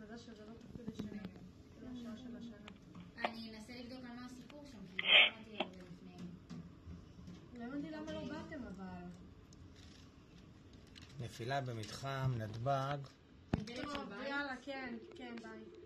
מזל שזה לא תפקיד השנה. זה השעה של השנה. אני אנסה לבדוק על מה הסיפור שם, כי לא שמעתי על זה לפני. לא הבנתי למה לא באתם אבל. נפילה במתחם, נתב"ג. טוב, יאללה, כן, ביי.